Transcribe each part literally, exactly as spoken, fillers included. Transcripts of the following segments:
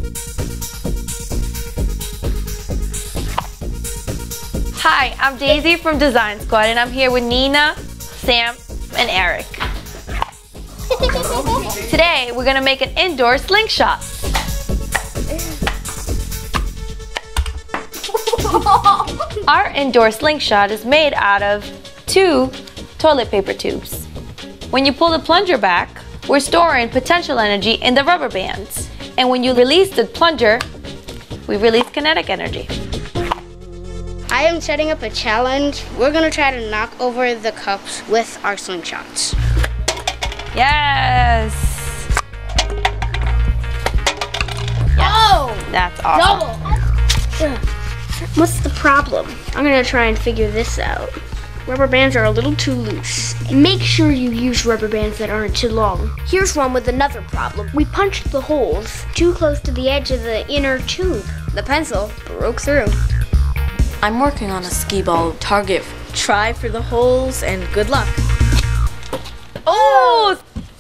Hi, I'm Daisy from Design Squad, and I'm here with Nina, Sam, and Eric. Today, we're gonna make an indoor slingshot. Our indoor slingshot is made out of two toilet paper tubes. When you pull the plunger back, we're storing potential energy in the rubber bands. And when you release the plunger, we release kinetic energy. I am setting up a challenge. We're gonna try to knock over the cups with our slingshots. Yes! Yes. Oh! That's awesome. Double! What's the problem? I'm gonna try and figure this out. Rubber bands are a little too loose. Make sure you use rubber bands that aren't too long. Here's one with another problem. We punched the holes too close to the edge of the inner tube. The pencil broke through. I'm working on a skee ball target. Try for the holes and good luck. Oh!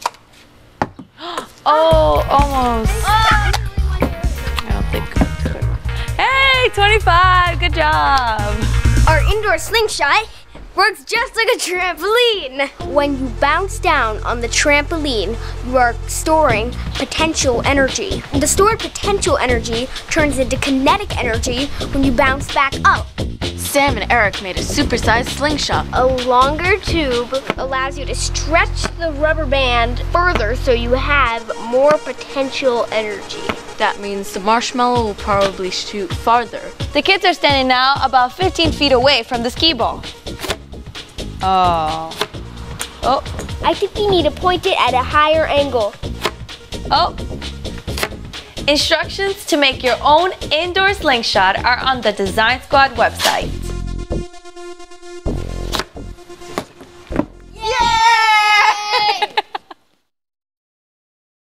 Oh, almost. I don't think. Hey, twenty-five, good job. Our indoor slingshot works just like a trampoline. When you bounce down on the trampoline, you are storing potential energy. The stored potential energy turns into kinetic energy when you bounce back up. Sam and Eric made a supersized slingshot. A longer tube allows you to stretch the rubber band further so you have more potential energy. That means the marshmallow will probably shoot farther. The kids are standing now about fifteen feet away from the skee ball. Oh. Oh. I think you need to point it at a higher angle. Oh. Instructions to make your own indoor slingshot are on the Design Squad website.